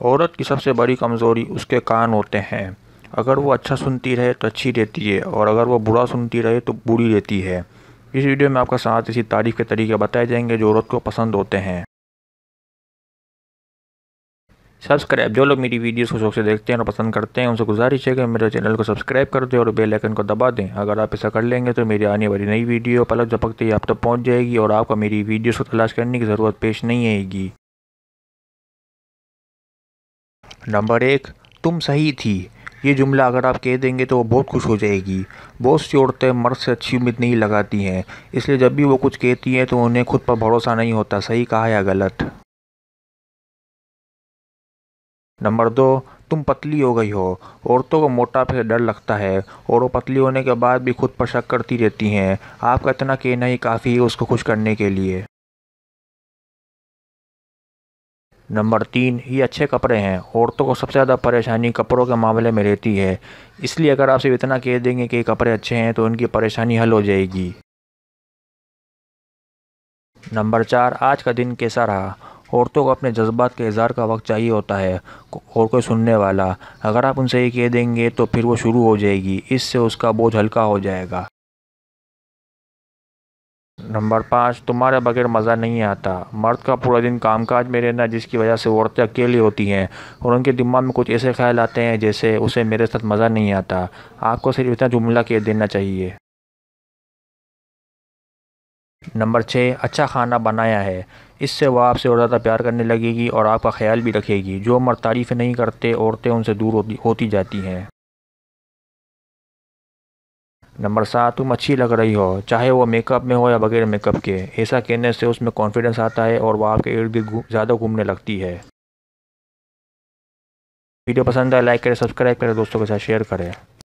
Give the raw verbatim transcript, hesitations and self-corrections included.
औरत की सबसे बड़ी कमज़ोरी उसके कान होते हैं। अगर वो अच्छा सुनती रहे तो अच्छी रहती है और अगर वो बुरा सुनती रहे तो बुरी रहती है। इस वीडियो में आपका साथ इसी तारीफ़ के तरीके बताए जाएंगे जो औरत को पसंद होते हैं। सब्सक्राइब जो लोग मेरी वीडियोस को शौक से देखते हैं और पसंद करते हैं उनसे गुजारिश है कि मेरे चैनल को सब्सक्राइब कर दें और बेल आइकन को दबा दें। अगर आप ऐसा कर लेंगे तो मेरी आने वाली नई वीडियो पलक झपकते ही आप तक पहुंच जाएगी और आपको मेरी वीडियोस को तलाश करने की ज़रूरत पेश नहीं आएगी। नंबर एक, तुम सही थी। ये जुमला अगर आप कह देंगे तो वो बहुत खुश हो जाएगी। बहुत सी औरतें मर्द से अच्छी उम्मीद नहीं लगाती हैं, इसलिए जब भी वो कुछ कहती हैं तो उन्हें खुद पर भरोसा नहीं होता सही कहा या गलत। नंबर दो, तुम पतली हो गई हो। औरतों को मोटापे से डर लगता है और वो पतली होने के बाद भी खुद पर शक करती रहती हैं। आपका इतना कहना ही काफ़ी है उसको खुश करने के लिए। नंबर तीन, ये अच्छे कपड़े हैं। औरतों को सबसे ज़्यादा परेशानी कपड़ों के मामले में रहती है, इसलिए अगर आप सिर्फ इतना कह देंगे कि ये कपड़े अच्छे हैं तो उनकी परेशानी हल हो जाएगी। नंबर चार, आज का दिन कैसा रहा। औरतों को अपने जज्बात के इज़हार का वक्त चाहिए होता है और कोई सुनने वाला। अगर आप उनसे ये कह देंगे तो फिर वो शुरू हो जाएगी, इससे उसका बोझ हल्का हो जाएगा। नंबर पाँच, तुम्हारे बगैर मज़ा नहीं आता। मर्द का पूरा दिन कामकाज में रहना जिसकी वजह से औरतें अकेली होती हैं और उनके दिमाग में कुछ ऐसे ख्याल आते हैं जैसे उसे मेरे साथ मज़ा नहीं आता। आपको सिर्फ इतना जुमला कह देना चाहिए। नंबर छः, अच्छा खाना बनाया है। इससे वह आपसे और ज़्यादा प्यार करने लगेगी और आपका ख्याल भी रखेगी। जो मर्द तारीफ़ें नहीं करते औरतें उनसे दूर होती होती जाती हैं। नंबर सात, तुम अच्छी लग रही हो, चाहे वो मेकअप में हो या बगैर मेकअप के। ऐसा कहने से उसमें कॉन्फिडेंस आता है और वह आपके इर्द गिर्द ज़्यादा घूमने लगती है। वीडियो पसंद आए लाइक करें, सब्सक्राइब करें, दोस्तों के साथ शेयर करें।